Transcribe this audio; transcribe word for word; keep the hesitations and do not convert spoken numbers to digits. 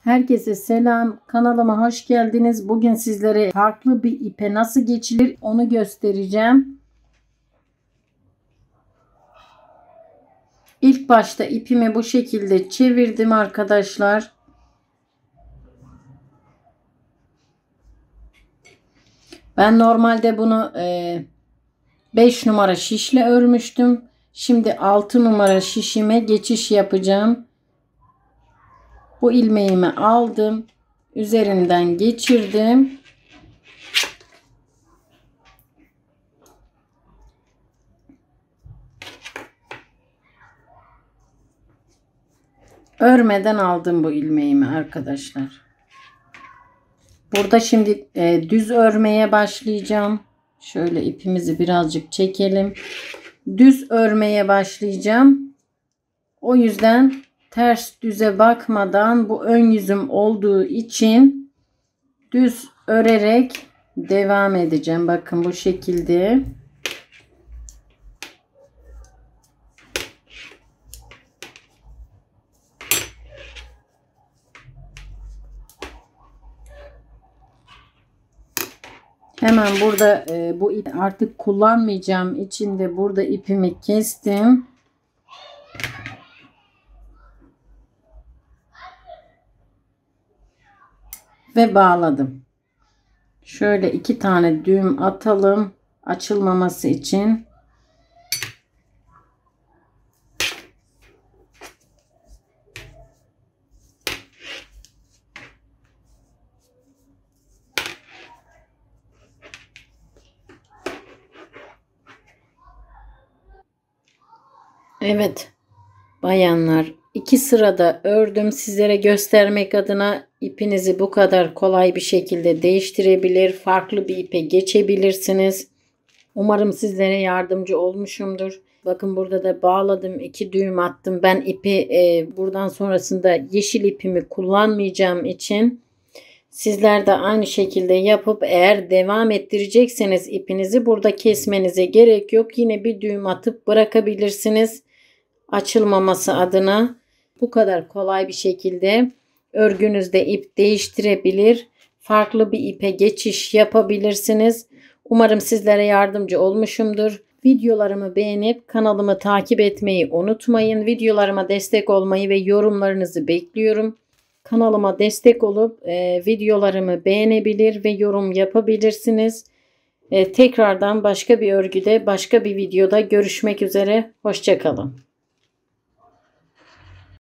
Herkese selam. Kanalıma hoş geldiniz. Bugün sizlere farklı bir ipe nasıl geçilir onu göstereceğim. İlk başta ipimi bu şekilde çevirdim arkadaşlar. Ben normalde bunu beş numara şişle örmüştüm. Şimdi altı numara şişime geçiş yapacağım. Bu ilmeğimi aldım. Üzerinden geçirdim. Örmeden aldım bu ilmeğimi arkadaşlar. Burada şimdi e, düz örmeye başlayacağım. Şöyle ipimizi birazcık çekelim. Düz örmeye başlayacağım. O yüzden ters düze bakmadan, bu ön yüzüm olduğu için düz örerek devam edeceğim. Bakın bu şekilde. Hemen burada e, bu ip artık kullanmayacağım için de burada ipimi kestim. Ve bağladım. Şöyle iki tane düğüm atalım açılmaması için. Evet bayanlar, iki sırada ördüm. Sizlere göstermek adına ipinizi bu kadar kolay bir şekilde değiştirebilir, farklı bir ipe geçebilirsiniz. Umarım sizlere yardımcı olmuşumdur. Bakın burada da bağladım, iki düğüm attım. Ben ipi e, buradan sonrasında yeşil ipimi kullanmayacağım için sizler de aynı şekilde yapıp eğer devam ettirecekseniz ipinizi burada kesmenize gerek yok. Yine bir düğüm atıp bırakabilirsiniz. Açılmaması adına bu kadar kolay bir şekilde örgünüzde ip değiştirebilir, farklı bir ipe geçiş yapabilirsiniz. Umarım sizlere yardımcı olmuşumdur. Videolarımı beğenip kanalımı takip etmeyi unutmayın. Videolarıma destek olmayı ve yorumlarınızı bekliyorum. Kanalıma destek olup e, videolarımı beğenebilir ve yorum yapabilirsiniz. E, tekrardan başka bir örgüde, başka bir videoda görüşmek üzere. Hoşça kalın.